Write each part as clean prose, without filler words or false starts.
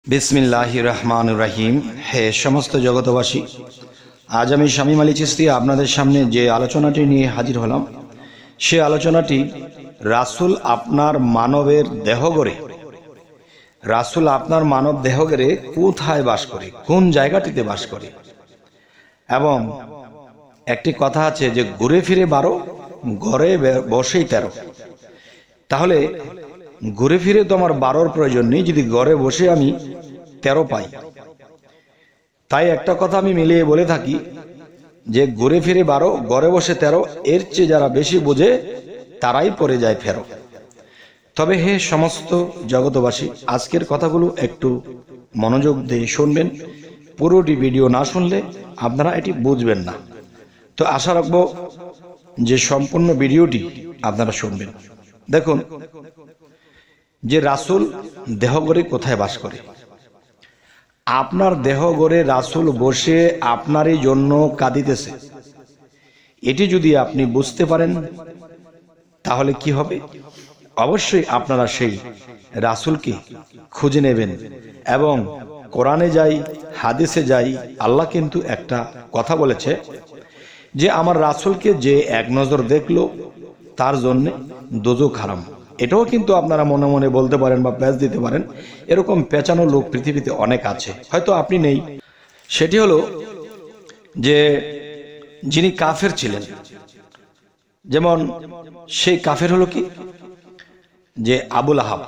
बिस्मिल्लाहिर रहमानिर रहीम। हे समस्त जगतवासी, आज आमी शामीम आली चिस्ती आपनादेर सामने जे आलोचनाटी निये हाजिर हलाम से आलोचनाटी रासूल आपनार मानवेर देह गड़े रासूल आपनार मानव देह गड़े कोथाय बास करे, कोन जायगाटिते बास करे। एवं एकटी कथा आछे जे घुरे फिरे 12 घरे बसेई 13। ताहले घुरे फिरे तो आमार 12 प्रयोजन नेই, যদি ঘরে বসে আমি 13 পাই। তাই একটা কথা আমি মিলিয়ে বলে থাকি যে ঘুরে ফিরে 12 ঘরে বসে 13, এর চেয়ে যারা বেশি বোঝে তারাই পড়ে যায় ফেরো। তবে হে সমস্ত জগতবাসী, আজকের কথাগুলো একটু মনোযোগ দিয়ে শুনবেন। পুরোটি ভিডিও না শুনলে আপনারা এটি বুঝবেন না। তো আশা রাখব যে সম্পূর্ণ ভিডিওটি আপনারা শুনবেন। দেখুন যে রাসূল দেহ গড়ে কোথায় বাস করে। আপনার দেহ গড়ে রাসূল বসে আপনারই জন্য কাঁদিতেছে, এটি যদি আপনি বুঝতে পারেন তাহলে কি হবে? অবশ্যই আপনারা সেই রাসূলকে খুঁজে নেবেন এবং কোরআনে যাই হাদিসে যাই, আল্লাহ কিন্তু একটা কথা বলেছে যে আমার রাসূলকে যে এক নজর দেখলো তার জন্য দোজখ হারাম। এটাও কিন্তু আপনারা মনে মনে বলতে পারেন বা প্যাচ দিতে পারেন, এরকম পেঁচানো লোক পৃথিবীতে অনেক আছে, হয়তো আপনি নেই। সেটি হলো যে যিনি কাফের ছিলেন, যেমন সেই কাফের হলো কি যে আবু লাহাব,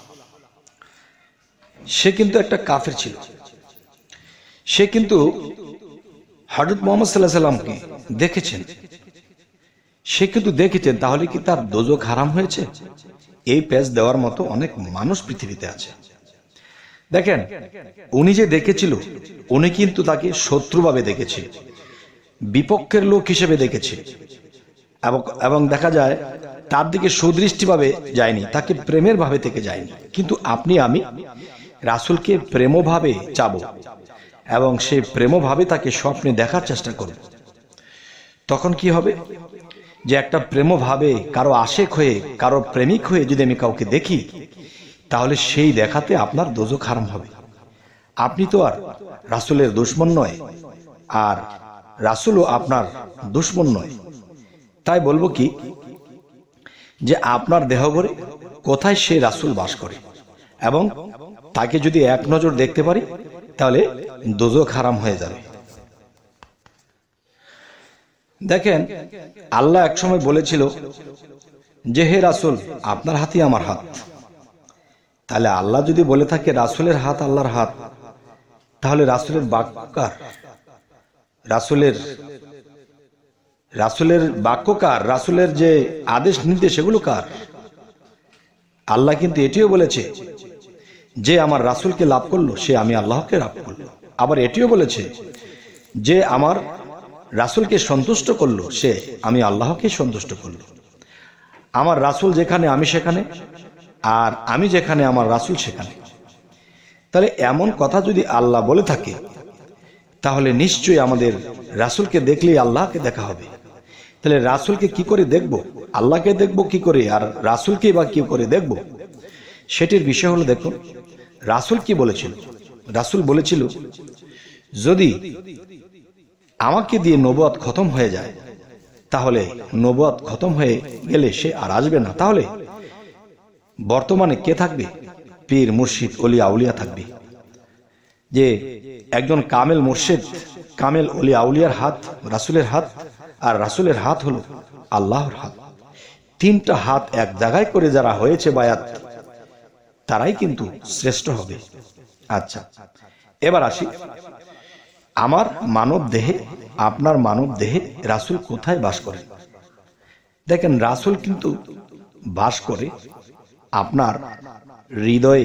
সে কিন্তু একটা কাফের ছিল। সে কিন্তু হযরত মুহাম্মদ সাল্লাল্লাহু আলাইহি সাল্লামকে দেখেছেন, সে কিন্তু দেখেছেন, তাহলে কি তার দোজখ হারাম হয়েছে? এই পেজ দেওয়ার মতো অনেক মানুষ পৃথিবীতে আছে। দেখেন, উনি যে দেখেছিল, উনি কিন্তু তাকে শত্রুভাবে দেখেছে, বিপক্ষের লোক হিসেবে দেখেছে এবং দেখা যায় তার দিকে সুদৃষ্টিভাবে যায়নি, তাকে প্রেমের ভাবে থেকে যায়নি। কিন্তু আপনি আমি রাসূলকে প্রেমভাবে চাবো এবং সেই প্রেমভাবে তাকে স্বপ্নে দেখার চেষ্টা করব। তখন কি হবে? যে একটা প্রেম ভাবে কারো আশেক হয়ে কারো প্রেমিক হয়ে যদি আমি কাউকে দেখি, তাহলে সেই দেখাতে আপনার দোজখ হারাম হবে। আপনি তো আর রাসূলের দুশমন নয়, আর রাসূলও আপনার দুশমন নয়। তাই বলবো কি যে আপনার দেহ গড়ে কোথায় সেই রাসূল বাস করে এবং তাকে যদি এক নজর দেখতে পারি তাহলে দোজখ হারাম হয়ে যাবে। দেখেন, আল্লাহ একসময় বলেছিল যে হে রাসূল, আপনার হাতই আমার হাত। তাহলে আল্লাহ যদি বলে থাকে রাসূলের হাত আল্লাহর হাত, তাহলে রাসূলের বাক্য কার? রাসূলের বাক্য কার? রাসূলের যে আদেশ নির্দেশ সেগুলো কার? আল্লাহ কিন্তু এটিও বলেছে যে আমার রাসূলকে লাভ করলো সে আমি আল্লাহকে লাভ করলো। আবার এটিও বলেছে যে আমার রাসূলকে সন্তুষ্ট করলো সে আমি আল্লাহকে সন্তুষ্ট করলো। আমার রাসূল যেখানে আমি সেখানে, আর আমি যেখানে আমার রাসূল সেখানে। তাহলে এমন কথা যদি আল্লাহ বলে থাকে, তাহলে নিশ্চয়ই আমাদের রাসূলকে দেখলেই আল্লাহকে দেখা হবে। তাহলে রাসূলকে কি করে দেখব? আল্লাহকে দেখব কি করে, আর রাসূলকে বা কি করে দেখব? সেটির বিষয় হলো, দেখুন রাসূল কি বলেছিল। রাসূল বলেছিল যদি আমাকে দিয়ে নবুয়ত খতম হয়ে যায়, তাহলে নবুয়ত খতম হয়ে গেলে সে আর আসবে না। তাহলে বর্তমানে কে থাকবে? পীর মুর্শিদ ওলিয়া আউলিয়া থাকবে। যে একজন কামেল মুর্শিদ কামেল ওলিয়া আউলিয়ার হাত রাসূলের হাত, আর রাসূলের হাত হলো আল্লাহর হাত। তিনটা হাত এক জায়গায় করে যারা হয়েছে বায়াত, তারাই কিন্তু শ্রেষ্ঠ হবে। আচ্ছা, এবার আসি আমার মানব দেহে, আপনার মানব দেহে রাসূল কোথায় বাস করে। দেখেন, রাসূল কিন্তু বাস করে আপনার হৃদয়ে।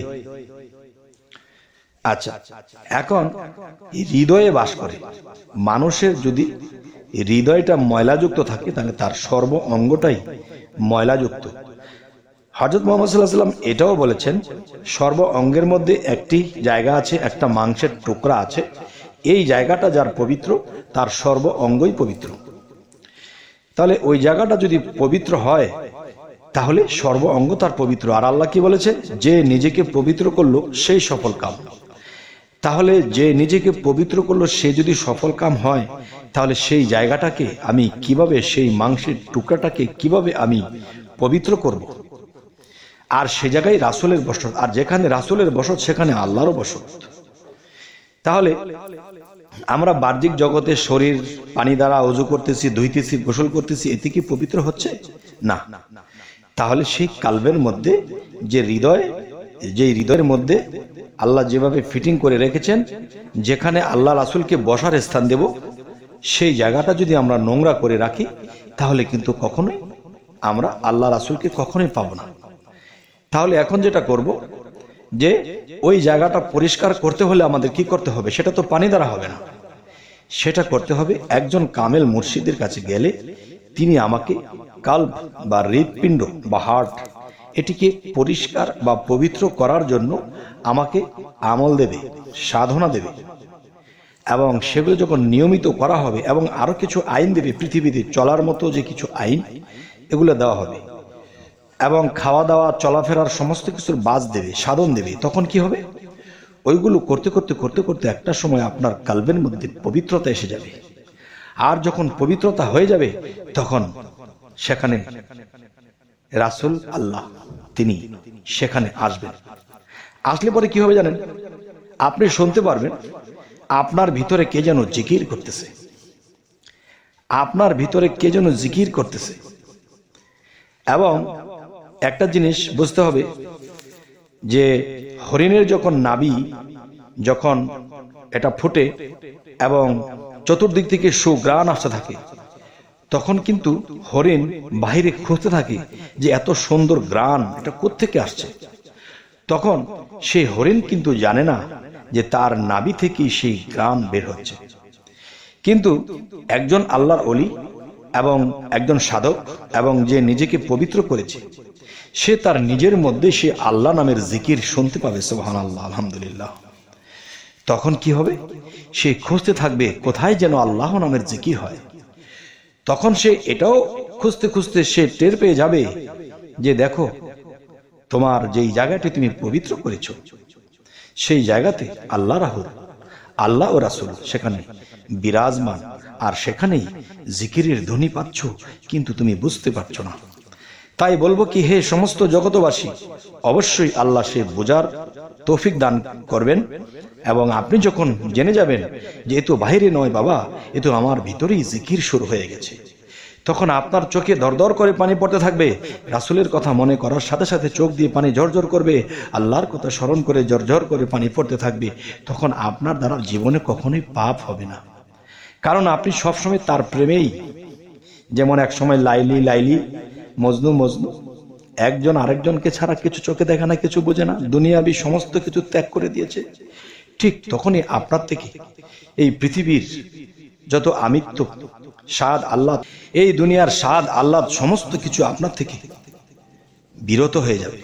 আচ্ছা, এখন হৃদয়ে বাস করে। মানুষের যদি হৃদয়টা ময়লাযুক্ত থাকে তাহলে তার সর্ব অঙ্গটাই ময়লাযুক্ত। হযরত মুহাম্মদ সাল্লাল্লাহু আলাইহি সাল্লাম এটাও বলেছেন সর্ব অঙ্গের মধ্যে একটি জায়গা আছে, একটা মাংসের টুকরা আছে, এই জায়গাটা যার পবিত্র তার সর্ব অঙ্গই পবিত্র। তাহলে ওই জায়গাটা যদি পবিত্র হয় তাহলে সর্ব অঙ্গ তার পবিত্র। আর আল্লাহ কি বলেছে? যে নিজেকে পবিত্র করলো সেই সফল কাম। তাহলে যে নিজেকে পবিত্র করলো সে যদি সফল কাম হয়, তাহলে সেই জায়গাটাকে আমি কিভাবে, সেই মাংসের টুকরাটাকে কিভাবে আমি পবিত্র করব? আর সে জায়গায় রাসূলের বসত, আর যেখানে রাসূলের বসত সেখানে আল্লাহরও বসত। তাহলে আমরা বাহ্যিক জগতে শরীর পানি দ্বারা ওযু করতেছি, ধুইতেছি, গোসল করতেছি, এতে কি পবিত্র হচ্ছে? না। তাহলে সেই কালবের মধ্যে যে হৃদয়ের মধ্যে আল্লাহ যেভাবে ফিটিং করে রেখেছেন, যেখানে আল্লাহ রাসূলকে বসার স্থান দেব, সেই জায়গাটা যদি আমরা নোংরা করে রাখি, তাহলে কিন্তু কখনোই আমরা আল্লাহ রাসূলকে কখনোই পাবো না। তাহলে এখন যেটা করব, যে ওই জায়গাটা পরিষ্কার করতে হলে আমাদের কি করতে হবে? সেটা তো পানি দ্বারা হবে না, সেটা করতে হবে একজন কামেল মুর্শিদের কাছে গেলে তিনি আমাকে কাল্ব বা হৃৎপিণ্ড বা হার্ট এটিকে পরিষ্কার বা পবিত্র করার জন্য আমাকে আমল দেবে, সাধনা দেবে, এবং সেগুলো যখন নিয়মিত করা হবে এবং আরো কিছু আইন দেবে, পৃথিবীতে চলার মতো যে কিছু আইন এগুলো দেওয়া হবে, এবং খাওয়া দাওয়া চলাফেরার সমস্ত কিছুর বাজ দেবে, সাধন দেবে। তখন কি হবে? ওইগুলো করতে করতে করতে করতে একটা সময় আপনার কালবের মধ্যে পবিত্রতা এসে যাবে। আর যখন পবিত্রতা হয়ে যাবে, তখন সেখানে রাসূল আল্লাহ তিনি সেখানে আসবেন। আসলে পরে কি হবে জানেন? আপনি শুনতে পারবেন আপনার ভিতরে কে যেন জিকির করতেছে, আপনার ভিতরে কে যেন জিকির করতেছে। এবং একটা জিনিস বুঝতে হবে যে হরিণের যখন নাভি যখন এটা ফুটে এবং চতুর্দিক থেকে সুগ্রাণ আসতে থাকে, তখন কিন্তু হরিণ বাহিরে খুঁজতে থাকে যে এত সুন্দর গ্রাণ এটা কোত্থেকে আসছে। তখন সেই হরিণ কিন্তু জানে না যে তার নাভি থেকেই সেই গ্রাণ বের হচ্ছে। কিন্তু একজন আল্লাহর ওলি এবং একজন সাধক এবং যে নিজেকে পবিত্র করেছে, সে তার নিজের মধ্যে সে আল্লাহ নামের জিকির শুনতে পাবে, সুবহানাল্লাহ, আলহামদুলিল্লাহ। তখন কি হবে? সে খুঁজতে থাকবে কোথায় যেন আল্লাহ নামের জিকির হয়। তখন সে এটাও খুঁজতে খুঁজতে সে টের পেয়ে যাবে যে দেখো, তোমার যেই জায়গাটি তুমি পবিত্র করেছ, সেই জায়গাতে আল্লাহ রাহুল, আল্লাহ ও রাসূল সেখানে বিরাজমান, আর সেখানেই জিকিরের ধ্বনি পাচ্ছ, কিন্তু তুমি বুঝতে পারছো না। তাই বলবো কি, হে সমস্ত জগতবাসী, অবশ্যই আল্লাহ সে বোঝার তৌফিক দান করবেন। এবং আপনি যখন জেনে যাবেন যে এ তো বাইরে নয় বাবা, এ তো আমার ভিতরেই জিকির শুরু হয়ে গেছে, তখন আপনার চোখে দরদর করে পানি পড়তে থাকবে। রাসূলের কথা মনে করার সাথে সাথে চোখ দিয়ে পানি ঝরঝর করবে, আল্লাহর কথা স্মরণ করে ঝরঝর করে পানি পড়তে থাকবে। তখন আপনার দ্বারা জীবনে কখনোই পাপ হবে না, কারণ আপনি সবসময় তার প্রেমেই। যেমন এক সময় লাইলি লাইলি, মজনু মজনু, একজন আরেকজনকে ছাড়া কিছু চোখে দেখে না, কিছু বোঝে না, দুনিয়াবি সমস্ত কিছু ত্যাগ করে দিয়েছে। ঠিক তখনই আপনার থেকে এই পৃথিবীর যত আমিত্ব, স্বাদ, আল্লাহ, এই দুনিয়ার স্বাদ, আল্লাহ সমস্ত কিছু আপনার থেকে বিরত হয়ে যাবে।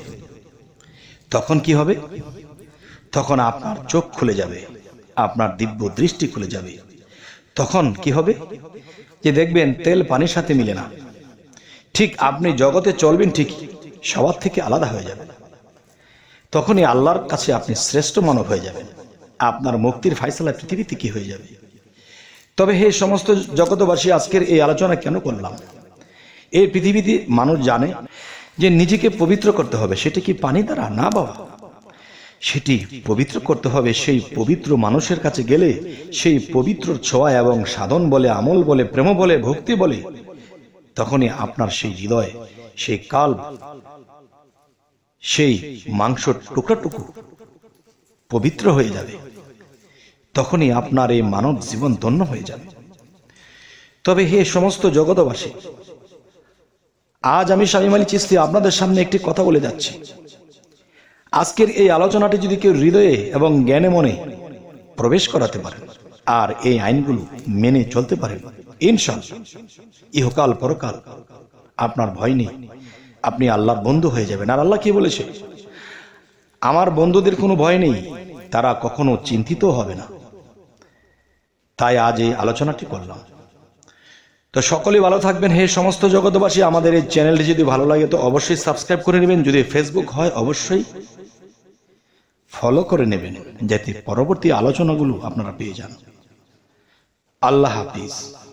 তখন কি হবে? তখন আপনার চোখ খুলে যাবে, আপনার দিব্য দৃষ্টি খুলে যাবে। তখন কি হবে? যে দেখবেন তেল পানির সাথে মিলে না। ঠিক আপনি জগতে চলবেন ঠিক সবার থেকে আলাদা হয়ে যাবেন। তখনই আল্লাহর কাছে আপনি শ্রেষ্ঠ মানব হয়ে যাবেন। আপনার মুক্তির ফায়সালা পৃথিবীতে কি হয়ে যাবে। তবে হে সমস্ত জগতবাসী, আজকের এই আলোচনা কেন করলাম? এই পৃথিবীতে মানুষ জানে যে নিজেকে পবিত্র করতে হবে, সেটি কি পানি দ্বারা? না বাবা, সেটি পবিত্র করতে হবে সেই পবিত্র মানুষের কাছে গেলে, সেই পবিত্র ছোঁয়া এবং সাধন বলে, আমল বলে, প্রেম বলে, ভক্তি বলে, তখনই আপনার সেই হৃদয়, সেই কাল্ব, সেই মাংস টুকরাটুকু পবিত্র হয়ে যাবে। তখনই আপনার এই মানব জীবন ধন্য হয়ে যাবে। তবে হে সমস্ত জগতবাসী, আজ আমি শামীম আলী চিশতি আপনাদের সামনে একটি কথা বলে যাচ্ছি। আজকের এই আলোচনাটি যদি কেউ হৃদয়ে এবং জ্ঞানে মনে প্রবেশ করাতে পারেন আর এই আইনগুলো মেনে চলতে পারেন, ইনশাআল্লাহ ইহকাল পরকাল আপনার ভয় নেই, আপনি আল্লাহর বন্ধু হয়ে যাবেন। আর আল্লাহ কি বলেছে? আমার বন্ধুদের কোনো ভয় নেই, তারা কখনো চিন্তিত হবে না। তাই আজ এই আলোচনাটি করলাম। তো সকলেই ভালো থাকবেন হে সমস্ত জগতবাসী। আমাদের এই চ্যানেলটি যদি ভালো লাগে তো অবশ্যই সাবস্ক্রাইব করে নেবেন। যদি ফেসবুক হয় অবশ্যই ফলো করে নেবেন, যাতে পরবর্তী আলোচনাগুলো আপনারা পেয়ে যান। আল্লাহ হাফিজ।